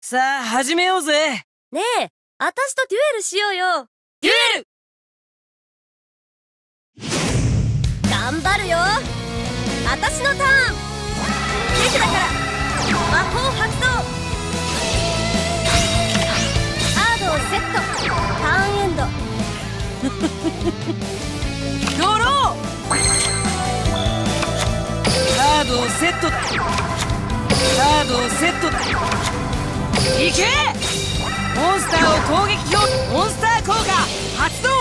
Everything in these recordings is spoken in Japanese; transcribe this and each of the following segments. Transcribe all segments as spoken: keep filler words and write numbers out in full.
さあ始めようぜ。 ねえ、あたしとデュエルしようよ。 デュエル。 頑張るよ。あたしのターン。テクだから魔法発動。カードをセット。ターンエンド。 ドロー。カードをセットだ。カードをセットだ。いけ。モンスターを攻撃表。モンスター効果発動。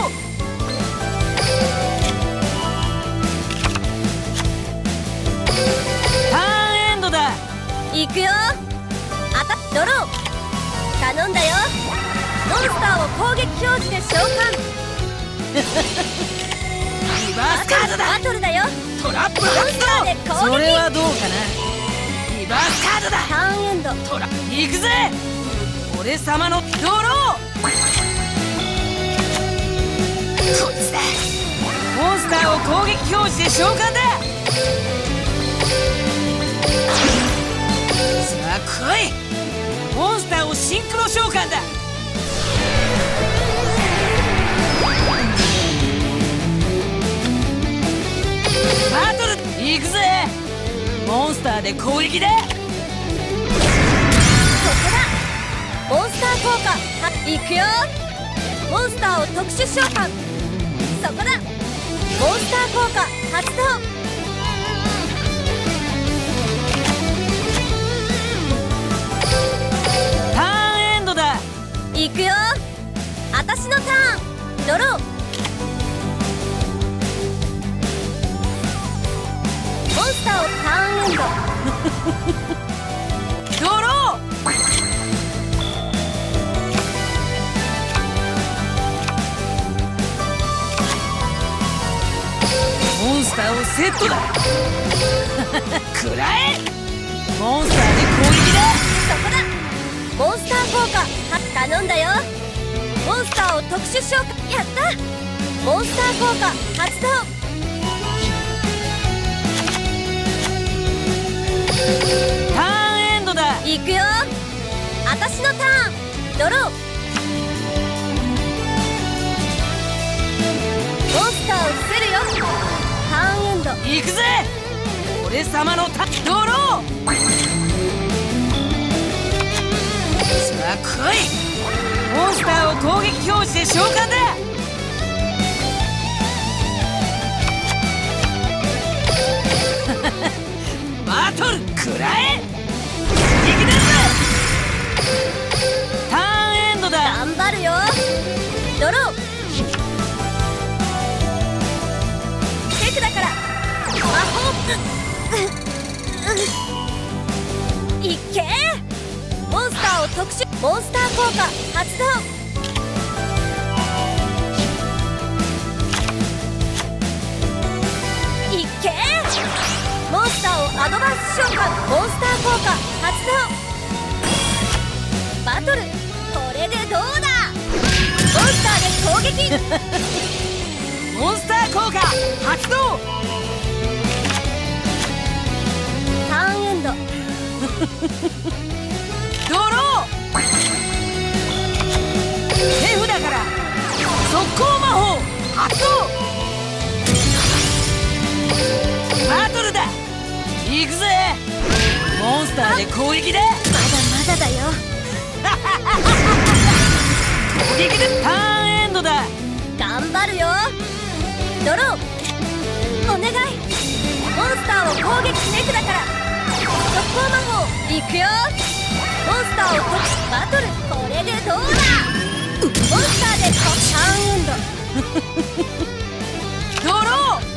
ターンエンドだ。 いくよ。あたドロー。頼んだよ。モンスターを攻撃表示で召喚。 リバースカードだ。 バトルだよ。 トラップ発動。それはどうかな。リバースカードだ。 ターンエンド。 トラ行くぜ。俺様のドロー。こいつだ。モンスターを攻撃表示で召喚だ。さあ来い。モンスターをシンクロ召喚だ。バトル行くぜ。モンスターで攻撃だ。 ここだ。モンスター効果はいくよ。モンスターを特殊召喚。そこだ。モンスター効果発動。 ターンエンドだ。 いくよ。あたしのターン。ドロー。モンスターをターンエンド。 ドロー。モンスターをセットだ。食らえ。モンスターで攻撃だ。 そこだ。モンスター効果は頼んだよ。モンスターを特殊召喚。やった。モンスター効果発動。 ターンエンドだ。 いくよ。あたしのターン。ドロー。モンスターを伏せるよ。ターンエンド。 行くぜ。俺様のタドロー。さあ来い。モンスターを攻撃表示で召喚だ。バトル食らえ。行き出す。ターンエンドだ。 頑張るよ。ドロー。テクだから魔法いけ。モンスターを特殊。モンスター効果発動。いけ。モンスターをアドバンス召喚。モンスター効果発動。バトルこれでどうだ。モンスターで攻撃。 モンスター効果発動。 ターンエンド。 ドロー。手札から速攻魔法発動。バトルだ。行くぜ。モンスターで攻撃だ。 まだまだだよ。 攻撃でターンエンドだ。 頑張るよ。ドロー。お願い。モンスターを攻撃テクだから速攻魔法いくよ。モンスターを特殊バトルこれでどうだ。モンスターでターンエンド。 ドロー。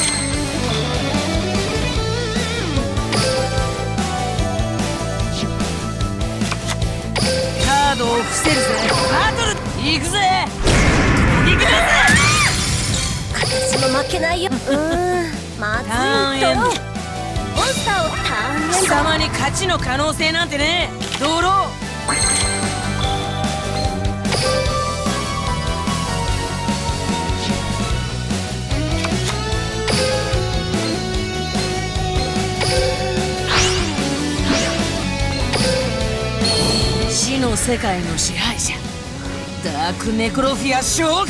カードを伏せるぜ。バトル行くぜ。行くぜ。 私も負けないよ。うーんまずい。ドロー。モンスターをターンエンド。 貴様に勝ちの可能性なんてね。ドロー。試死の世界の支配者ダークネクロフィア召喚。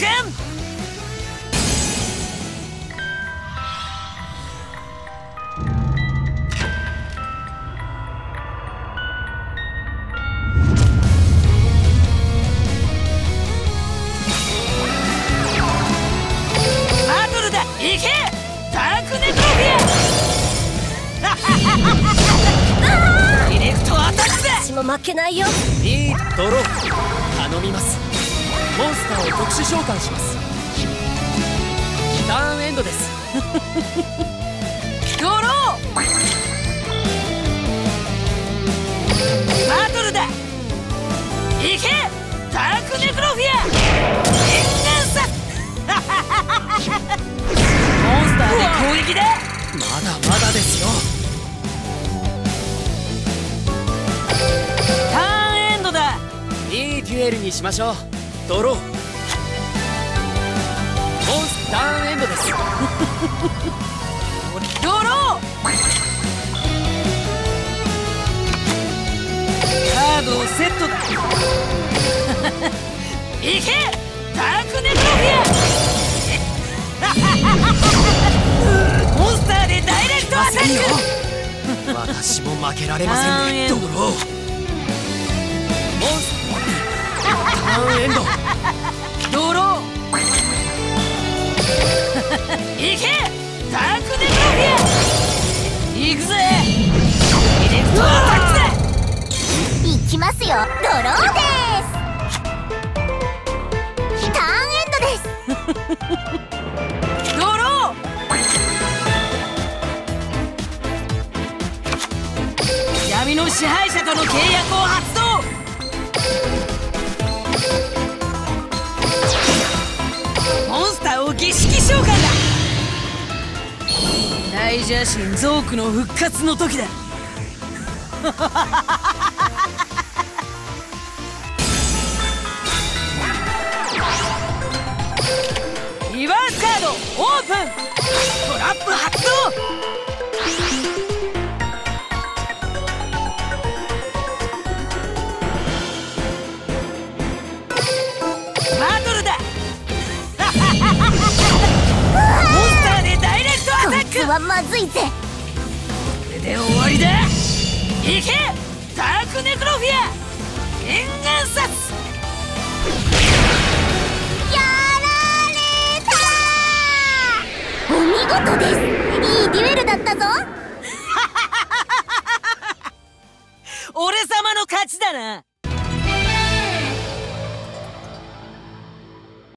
バトルだ、行けダークネクロフィア。ディレクトアタックだ。 私も負けないよ。 いいドロー頼みます。モンスターを特殊召喚します。ターンエンドです。 ドローバトルだ、行けダークネクロフィア。エンガンサモンスターで攻撃だ。 まだまだですよ。 ターンエンドだ。 いいデュエルにしましょう。ドローモンスターンエンドです。 ドローカードをセットだ。行けダークネクロフィア。モンスターでダイレクトアタック。 私も負けられませんね。ドローモンスターンエンド。 ドロー行けダークネクロフィア。行くぜディレクトアタックだ。 行きますよ。ドローです。ターンエンドです。 ドロー闇の支配者との契約を発動。モンスターを儀式召喚だ。大邪神ゾークの復活の時だ。リバースカードオープン。トラップ発動。バトルだ。モンスターでダイレクトアタック。 こいつはまずいぜ。 これで終わりだ。行けダークネクロフィア。エンガンサス。 やられたー。お見事です。いいデュエルだったぞ。 俺様の勝ちだな。